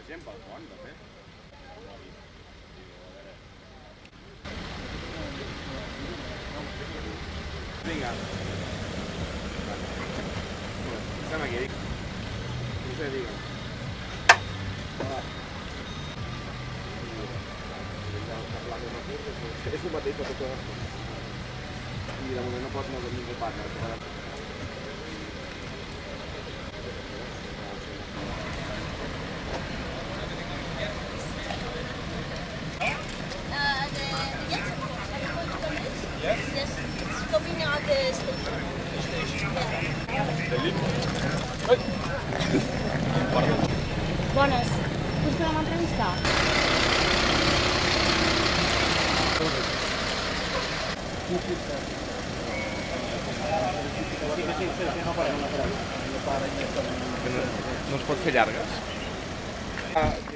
gent pel pont, de fet. Vinga. Estem aquí. No sé, digue'm. És el mateix per tota l'estona. I de moment no pot moure ningú pas. Yes, it's coming at the station. Bones, us podem entrevistar? No es pot fer llargues?